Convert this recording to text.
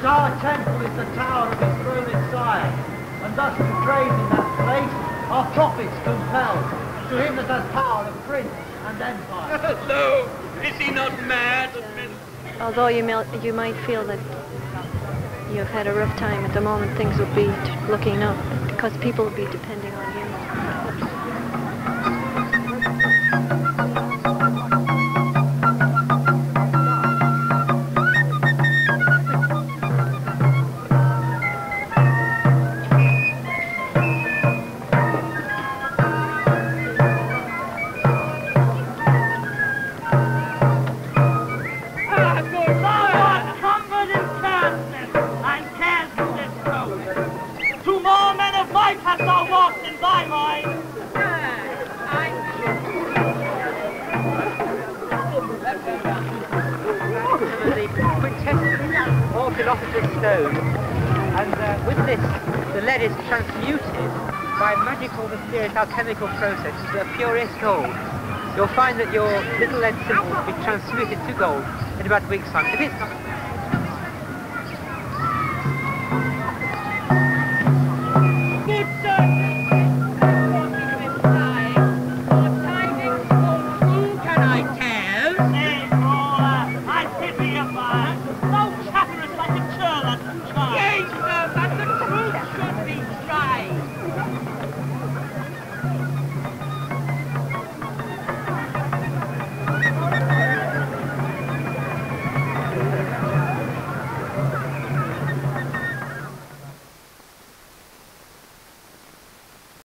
our temple is the tower of his thronen sire, and thus betrayed in that place, our prophets compelled, to him that has power of prince and empire. No, is he not mad? Although you might feel that you've had a rough time at the moment, things will be looking up, because people will be depending on you. Transmuted by a magical, mysterious alchemical process into a purest gold. You'll find that your little lead symbol will be transmuted to gold in about a week's time. If it's not